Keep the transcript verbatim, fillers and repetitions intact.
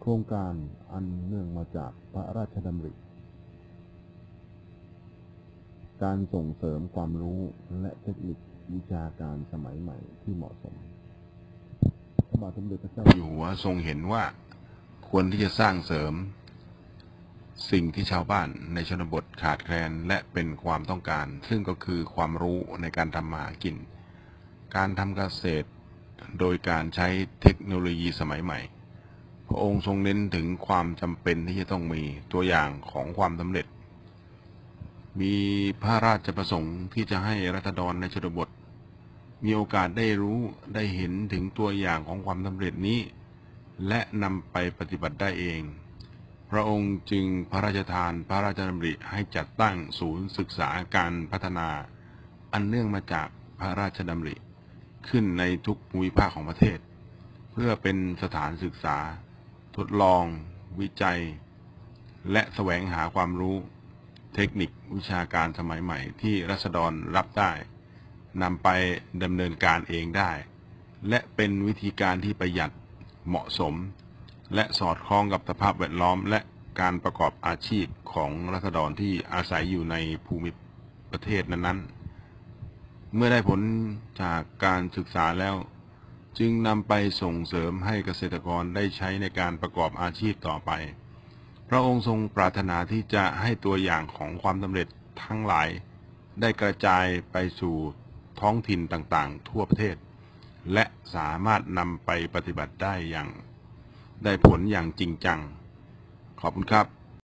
โครงการอันเนื่องมาจากพระราชดำริการส่งเสริมความรู้และเทคนิควิชาการสมัยใหม่ที่เหมาะสมพระบาทสมเด็จพระเจ้าอยู่หัวทรงเห็นว่าควรที่จะสร้างเสริมสิ่งที่ชาวบ้านในชนบทขาดแคลนและเป็นความต้องการซึ่งก็คือความรู้ในการทำมาหากินการทำเกษตรโดยการใช้เทคโนโลยีสมัยใหม่พระองค์ทรงเน้นถึงความจำเป็นที่จะต้องมีตัวอย่างของความสำเร็จมีพระราชประสงค์ที่จะให้ราษฎรในชนบทมีโอกาสได้รู้ได้เห็นถึงตัวอย่างของความสำเร็จนี้และนำไปปฏิบัติได้เองพระองค์จึงพระราชทานพระราชดำริให้จัดตั้งศูนย์ศึกษาการพัฒนาอันเนื่องมาจากพระราชดำริขึ้นในทุกภูมิภาคของประเทศเพื่อเป็นสถานศึกษาทดลองวิจัยและแสวงหาความรู้เทคนิควิชาการสมัยใหม่ที่ราษฎรรับได้นำไปดำเนินการเองได้และเป็นวิธีการที่ประหยัดเหมาะสมและสอดคล้องกับสภาพแวดล้อมและการประกอบอาชีพของราษฎรที่อาศัยอยู่ในภูมิประเทศนั้นๆเมื่อได้ผลจากการศึกษาแล้วจึงนำไปส่งเสริมให้เกษตรกรได้ใช้ในการประกอบอาชีพต่อไปพระองค์ทรงปรารถนาที่จะให้ตัวอย่างของความสำเร็จทั้งหลายได้กระจายไปสู่ท้องถิ่นต่างๆทั่วประเทศและสามารถนำไปปฏิบัติได้อย่างได้ผลอย่างจริงจังขอบคุณครับ